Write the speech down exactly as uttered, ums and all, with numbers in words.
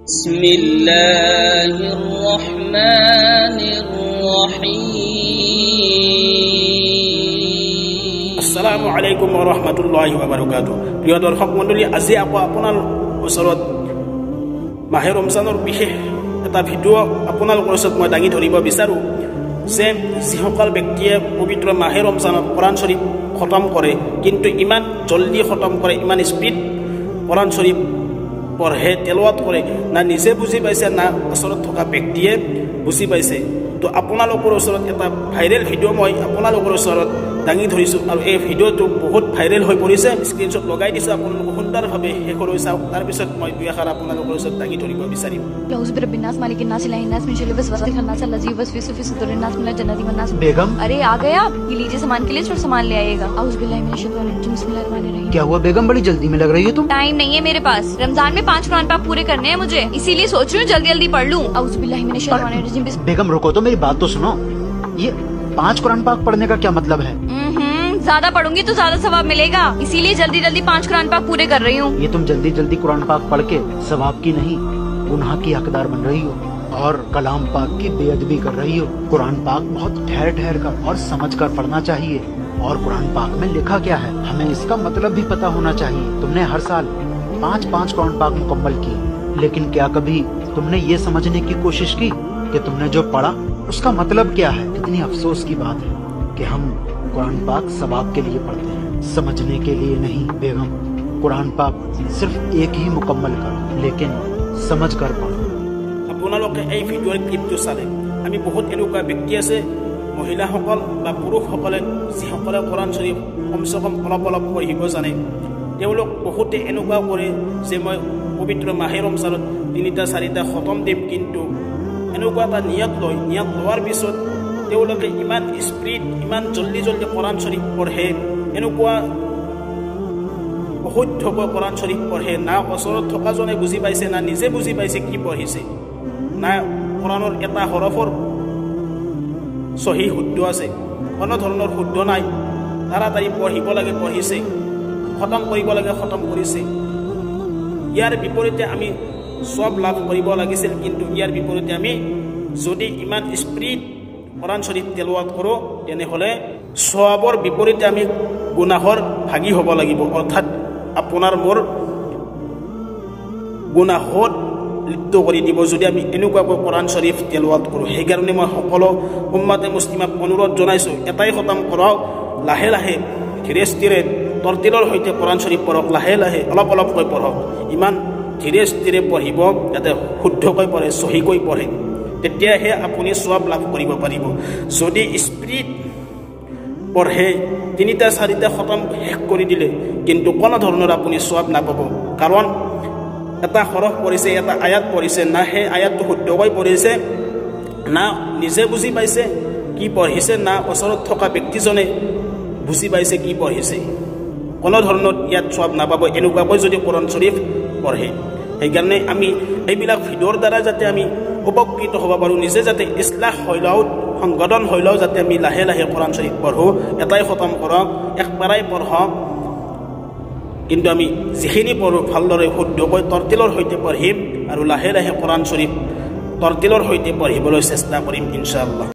بسم الله الرحمن الرحيم السلام عليكم ورحمة الله وبركاته প্রিয় দর্শক মণ্ডলী আজি আকৌ আপোনাৰ ওচৰত মাহে ৰমজানৰ বিশেষ এটা ভিডিঅ' আপোনালোকৰ ওচৰত মই দাঙি ধৰিব বিচাৰো যে যিসকল ব্যক্তিয়ে পবিত্ৰ মাহে ৰমজানত কোৰাণ শৰীফ খতম কৰে কিন্তু ইমান জলদি খতম কৰে ইমান স্পীড কোৰাণ শৰীফ পঢ়ে তেলাওয়াত কৰে না নিজে বুজি পাইছে না ওচৰত থকা ব্যক্তিয়ে বুজি পাইছে তো আপোনালোকৰ ওচৰত এটা ভাইৰেল ভিডিঅ' মই আপোনালোকৰ ওচৰত দাঙি ধৰিছো আৰু এই ভিডিঅ'টো বহুত ভাইৰেল হৈ পৰিছে স্ক্ৰীনশ্বট লগাই দিছো আপোনালোকে সুন্দৰভাৱে হেকৰৈ চাওক তাৰ পিছত মই দুই আখাৰ আপোনালোকৰ ওচৰত দাঙি ধৰিব বিচাৰিম औज़ु बिरब्बिन्नास मालिकिन्नास इलाहिन्नास मिन शर्रिल वसवासिल खन्नास अल्लज़ी युवस्विसु फी सुदूरिन्नास मिनल जन्नति वन्नास। बेगम, अरे आ गए आप, ये लीजिए सामान के लिए और सामान ले आइएगा। औज़ु बिल्लाहि मिनश शैतानिर रजीम, बिस्मिल्लाहिर रहमानिर रहीम। क्या हुआ बेगम, बड़ी जल्दी में लग रही है तुम? टाइम नहीं है मेरे पास, रमजान में पांच कुरान पाक पूरे करने हैं मुझे, इसीलिए सोच रही हूँ जल्दी जल्दी पढ़ लूँ। औज़ु बिल्लाहि मिनश शैतानिर रजीम। बेगम रुको तो, मेरी बात तो सुनो। ये पांच कुरान पाक पढ़ने का क्या मतलब है? ज्यादा पढ़ूंगी तो ज्यादा सवाब मिलेगा, इसीलिए जल्दी जल्दी पांच कुरान पाक पूरे कर रही हूँ। ये तुम जल्दी जल्दी कुरान पाक पढ़ के सवाब की नहीं गुनाह की हकदार बन रही हो और कलाम पाक की बेअदबी कर रही हो। कुरान पाक बहुत ठहर ठहर कर और समझ कर पढ़ना चाहिए। और कुरान पाक में लिखा क्या है हमें इसका मतलब भी पता होना चाहिए। तुमने हर साल पाँच पाँच कुरान पाक मुकम्मल की, लेकिन क्या कभी तुमने ये समझने की कोशिश की कि तुमने जो पढ़ा उसका मतलब क्या है? कितनी अफसोस की बात है कि हम कुरान पाक सवाब के लिए पढ़ते हैं, समझने के लिए नहीं। बेगम, कुरान पाक सिर्फ एक ही मुकम्मल करो, लेकिन समझ कर पढ़ो। আপোনালোকে এই ভিডিঅ'ৰ ক্লিপটো চালে আমি বহুত এনেকুৱা ব্যক্তি আছে মহিলাসকল বা পুৰুষসকলে যিসকলে কোৰাণ শৰীফ কমচে কম অলপ অলপ পঢ়িব জানে তেওঁলোক বহুতে এনেকুৱা কৰে যে মই পবিত্ৰ মাহে ৰমজানত তিনিটা চাৰিটা খতম দিম, কিন্তু এনেকুৱা এটা নিয়ত লয়। নিয়ত লোৱাৰ পিছত তেওঁলোকে ইমান স্পীড ইমান জল্দি জল্দি কোৰাণ শৰীফ পঢ়ে, এনেকুৱা অশুদ্ধকৈ কোৰাণ শৰীফ পঢ়ে, না ওচৰত থকাজনে বুজি পাইছে না নিজে বুজি পাইছে কি পঢ়িছে, না কোৰাণৰ এটা হৰফৰ সহি শুদ্ধ আছে, কোনো ধৰণৰ শুদ্ধ নাই। তাড়াতাড়ি পঢ়িব লাগে পঢ়িছে, খতম কৰিব লাগে খতম কৰিছে। ইয়াৰ বিপৰীতে আমি সব লাভ কৰিব লাগিছিল, কিন্তু ইয়াৰ বিপৰীতে আমি যদি ইমান স্পীড কোৰাণ শৰীফ তেলাওয়াত কৰোঁ তেনেহ'লে সৱাবৰ বিপৰীতে আমি গুনাহৰ ভাগী হ'ব লাগিব, অৰ্থাৎ আপোনাৰ মোৰ গুনাহত লিপ্ত কৰি দিব যদি আমি এনেকুৱাকৈ কোৰাণ শৰীফ তেলাওয়াত কৰোঁ। সেইকাৰণে মই সকলো উম্মাতে মুছলিমক অনুৰোধ জনাইছোঁ, এটাই খতম কৰক, লাহে লাহে ধীৰে স্থিৰে তৰতিলৰ সৈতে কোৰাণ শৰীফ পঢ়ক, লাহে লাহে অলপ অলপকৈ পঢ়ক, ইমান ধীৰে স্থিৰে পঢ়িব যাতে শুদ্ধকৈ পঢ়ে চহীকৈ পঢ়ে, তেতিয়াহে আপুনি সৱাব লাভ কৰিব পাৰিব। যদি স্পীড পঢ়ে তিনিটা চাৰিটা খতম শেষ কৰি দিলে কিন্তু কোনো ধৰণৰ আপুনি সৱাব নাপাব, কাৰণ এটা হৰফ পঢ়িছে এটা আয়াত পঢ়িছে, না সেই আয়াতটো শুদ্ধকৈ পঢ়িছে না নিজে বুজি পাইছে কি পঢ়িছে, না ওচৰত থকা ব্যক্তিজনে বুজি পাইছে কি পঢ়িছে, কোনো ধৰণৰ ইয়াত সৱাব নাপাব এনেকুৱাকৈ যদি কোৰাণ শৰীফ পঢ়ে। সেইকাৰণে আমি এইবিলাক ভিডিঅ'ৰ দ্বাৰা যাতে আমি উপকৃত হ'ব পাৰোঁ, নিজে যাতে ইছলাহ হৈ লওঁ, সংশোধন হৈ লওঁ, যাতে আমি লাহে লাহে কোৰাণ শৰীফ পঢ়োঁ, এটাই খতম কৰক, একবাৰাই পঢ়ক, কিন্তু আমি যিখিনি পঢ়োঁ ভালদৰে শুদ্ধকৈ তৰতিলৰ সৈতে পঢ়িম আৰু লাহে লাহে কোৰাণ শৰীফ তৰতিলৰ সৈতে পঢ়িবলৈ চেষ্টা কৰিম ইনশাআল্লাহ।